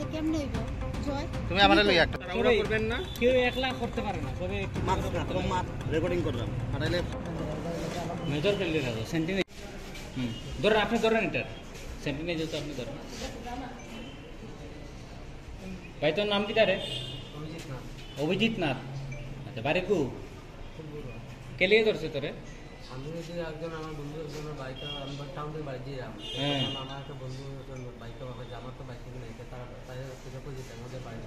কেমনে হইব জয় তুমি আমারে লই একটা ওরা করবেন না কেউ একলা করতে পারে না তবে একটু মার্কস না তো মার রেকর্ডিং করলাম পাঠাইলে মেজর করলে না সেন্টিনে ধরেন আপনি ধরেন এটা সেন্টিনে যেহেতু আপনি ধরেন ভাই তোর নাম কি তারে অভিজিৎ নাথ আচ্ছা বাড়ি কু কে লিয়ে ধরছে তোরে আমি একজন আমার বন্ধু একজন বাইকে আমি টাউন থেকে বাড়ি দিলাম আমার একটা বন্ধু বাইকে আমার তো বাইক নেই তারা তাই যেতে আমাদের বাড়িতে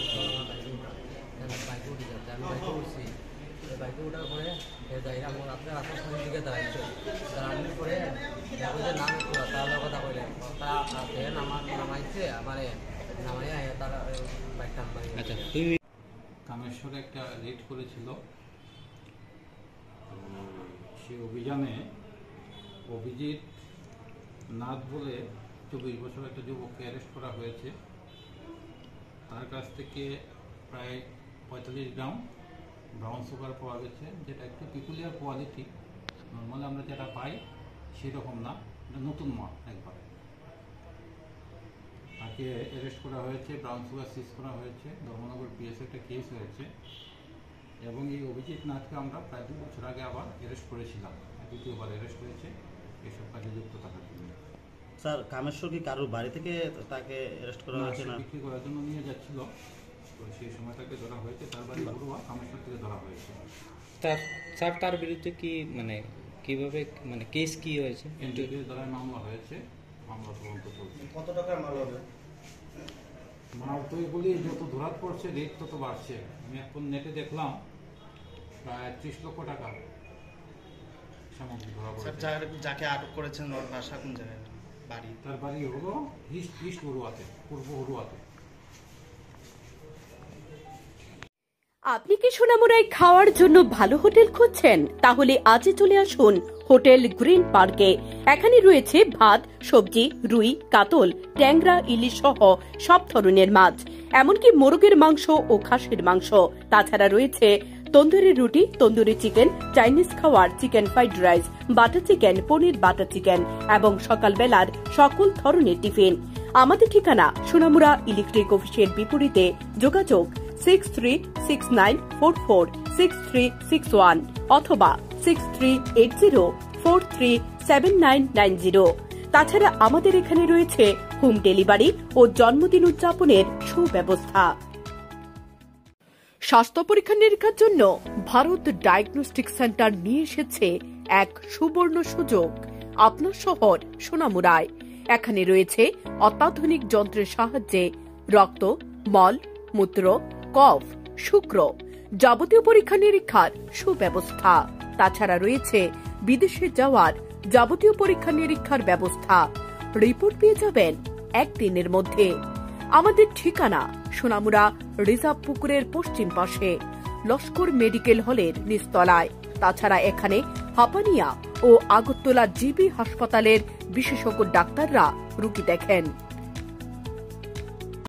বাইকে উঠে যাচ্ছে আমি বাইকে উঠছি বাইকে ওঠার পরে যাইরা আমার আপনার আপনার ফোনের দিকে দাঁড়াইছে দাঁড়ানোর পরে দেখো যে নাম তাহলে কথা বলে তারা নামাইছে আমার নামাইয়া তারা বাইকটা আচ্ছা তুই কামেশ্বরে একটা রেড করেছিল সেই অভিযানে অভিজিৎ নাথ বলে 24 বছর একটা যুবককে অ্যারেস্ট করা হয়েছে। তার কাছ থেকে প্রায় 45 গ্রাম ব্রাউন সুগার পাওয়া গেছে, যেটা একটু পিকুলিয়ার কোয়ালিটি। নর্মালি আমরা যেটা পাই সেরকম না, এটা নতুন মাল একবার। তাকে অ্যারেস্ট করা হয়েছে, ব্রাউন সুগার সিজ করা হয়েছে, ধর্মনগর পিএস একটা কেস হয়েছে। এবং এই অভিজিৎ নাথকে আমরা প্রায় 2 বছর আগে আবার অ্যারেস্ট করেছিলাম, দ্বিতীয়বার অ্যারেস্ট হয়েছে এসব কাজে যুক্ত থাকার জন্য। স্যার কামেশ্বর কি কারোর বাড়ি থেকে তাকে অ্যারেস্ট করা হয়েছে না? বিক্রি করার জন্য নিয়ে যাচ্ছিল, তো সেই সময় তাকে ধরা হয়েছে। তার বাড়ি বড়ুয়া, কামেশ্বর থেকে ধরা হয়েছে। স্যার তার বিরুদ্ধে কি মানে কিভাবে মানে কেস কি হয়েছে? এনডিপিএস দ্বারা মামলা হয়েছে, মামলা তদন্ত চলছে। কত টাকার মাল হবে? মাল তো এগুলি যত ধরাত পড়ছে রেট তত বাড়ছে। আমি এখন নেটে দেখলাম প্রায় 30 লক্ষ টাকা সামগ্রী ধরা পড়েছে। যাকে আটক করেছেন ওর বাসা কোন জায়গায়, বাড়ি? তার বাড়ি হলো ইস্ট বড়ুয়াতে, পূর্ব বড়ুয়াতে। আপনি কি সোনামুড়ায় খাওয়ার জন্য ভালো হোটেল খুঁজছেন? তাহলে আজই চলে আসুন হোটেল গ্রিন পার্কে। এখানে রয়েছে ভাত, সবজি, রুই, কাতল, ট্যাংরা, ইলিশ সহ সব ধরনের মাছ, এমনকি মোরগের মাংস ও খাসির মাংস। তাছাড়া রয়েছে তন্দুরি রুটি, তন্দুরি চিকেন, চাইনিজ খাওয়ার, chicken fried rice, butter chicken, paneer butter chicken এবং সকালবেলার সকল ধরনের টিফিন। আমাদের ঠিকানা সোনামুড়া ইলেকট্রিক অফিসের বিপরীতে। যোগাযোগ 6369446361 অথবা 6380437990। তাছাড়া আমাদের এখানে রয়েছে হোম ডেলিভারি ও জন্মদিন উদযাপনের সুব্যবস্থা। স্বাস্থ্য পরীক্ষা নিরীক্ষার জন্য ভারত ডায়াগনস্টিক সেন্টার নিয়ে এসেছে এক সুবর্ণ সুযোগ আপনার শহর সোনামুড়ায়। এখানে রয়েছে অত্যাধুনিক যন্ত্রের সাহায্যে রক্ত, মল, মূত্র, কফ, শুক্র যাবতীয় পরীক্ষা নিরীক্ষার সুব্যবস্থা। তাছাড়া রয়েছে বিদেশে যাওয়ার যাবতীয় পরীক্ষা নিরীক্ষার ব্যবস্থা। রিপোর্ট পেয়ে যাবেন একদিনের মধ্যে। আমাদের ঠিকানা সোনামুড়া রিজার্ভ পুকুরের পশ্চিম পাশে, লস্কর মেডিকেল হলের নিচতলায়। তাছাড়া এখানে হাপানিয়া ও আগরতলা জিবি হাসপাতালের বিশেষজ্ঞ ডাক্তাররা রোগী দেখেন।